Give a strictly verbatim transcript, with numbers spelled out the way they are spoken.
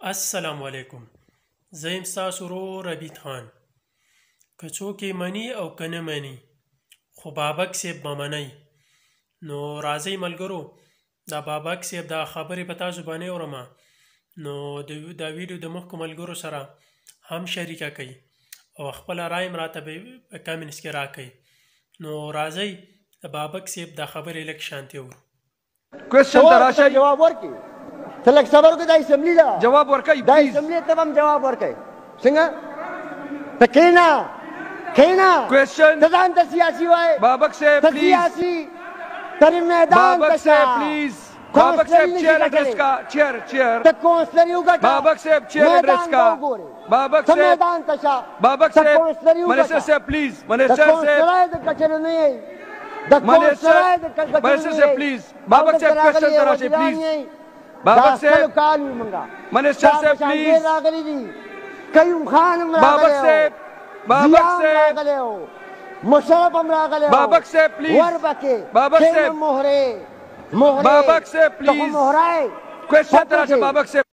السلام علیکم. زه یم ستاسو ورور ربیټ خان. که څوک یې مني او که نه مني خو بابک صاحب به منئ. نو راځئ ملګرو دا بابک صاحب دا خبرې په تاسو باندې اورمه نو د دا ویډیو د مخکو ملګرو سره هم شریکه کړئ او خپله رایه م راته په کامنټس کې راکړئ. نو راځئ د بابک صاحب دا خبرې لږ شانتې اورو. کوېسچن ته راشئ، جواب ورکړي. ته لږ صبر وکړه، دا اسمبلي ده، جواب ورکئ دا پلیز. اسمبلي ته به هم جواب ورکړي. څنګه ته کښېنه کښېنه، کوېسچن ته ځان ته سیاسي وایې، بابک صاحب ته پلیز. سیاسي تر میدان بابک ته صاحب شه. پلیز. بابک صاحب چیئر ایڈریس کا چیئر چیئر ته کونسلري وګټه. بابک صاحب چیئر ایڈریس کا بابک ته صاحب میدان ته شه. بابک ته صاحب کونسلري منسٹر وګټه. صاحب پلیز. د منسٹر صاحب کونسلرۍ د کچرو نه یې، د کونسلرۍ د کچرو نه منسٹر صاحب یې. پلیز. بابک صاحب کوېسچن ته راشئ پلیز. بابک صاحب کال وي منګه منسٹر صاحب پلیز. راغلي دي قیوم خان هم بابک راغلی و، صاحب بابک ضیا هم صاحب راغلی و، مشرف هم راغلی و. بابک صاحب پلیز. وربکې بابک کښېنه صاحب مهرې مهرې بابک صاحب ته خو پلیز. مهره یې. کوېسچن ته راشئ بابک صاحب.